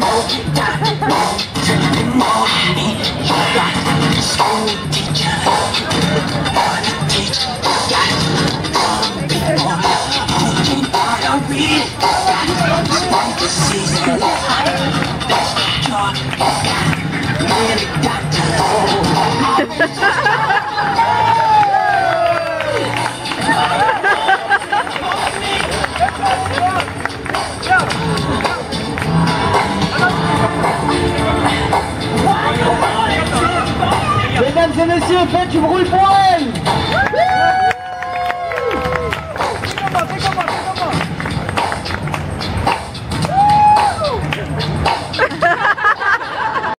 Mesdames et messieurs, faites du bruit pour elle.